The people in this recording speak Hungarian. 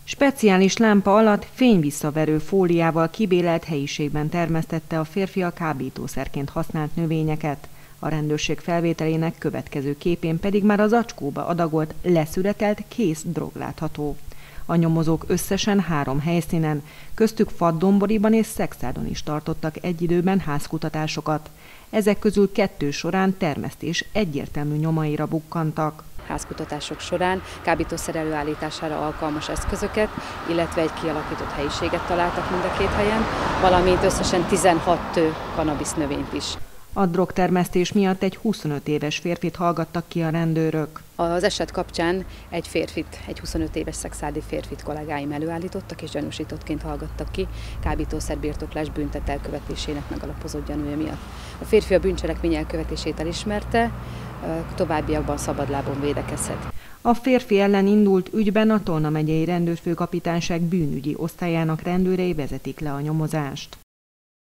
Speciális lámpa alatt fényvisszaverő fóliával kibélelt helyiségben termesztette a férfi a kábítószerként használt növényeket. A rendőrség felvételének következő képén pedig már az zacskóba adagolt, leszüretelt kész drog látható. A nyomozók összesen 3 helyszínen, köztük Faddonboriban és Szekszádon is tartottak egy időben házkutatásokat. Ezek közül 2 során termesztés egyértelmű nyomaira bukkantak. Házkutatások során kábítószer előállítására alkalmas eszközöket, illetve egy kialakított helyiséget találtak mind a 2 helyen, valamint összesen 16 kannabisz növényt is. A drogtermesztés miatt egy 25 éves férfit hallgattak ki a rendőrök. Az eset kapcsán egy 25 éves szekszárdi férfit kollégáim előállítottak és gyanúsítottként hallgattak ki kábítószerbirtoklás bűntet elkövetésének megalapozott gyanúja miatt. A férfi a bűncselekmény elkövetését elismerte, továbbiakban szabadlábon védekezhet. A férfi ellen indult ügyben a Tolna megyei rendőrfőkapitányság bűnügyi osztályának rendőrei vezetik le a nyomozást.